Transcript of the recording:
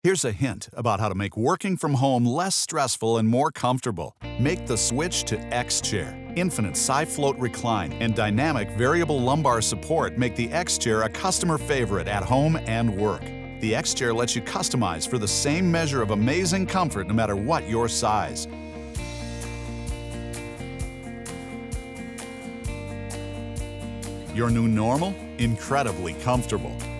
Here's a hint about how to make working from home less stressful and more comfortable. Make the switch to X-Chair. Infinite side-float recline and dynamic variable lumbar support make the X-Chair a customer favorite at home and work. The X-Chair lets you customize for the same measure of amazing comfort no matter what your size. Your new normal? Incredibly comfortable.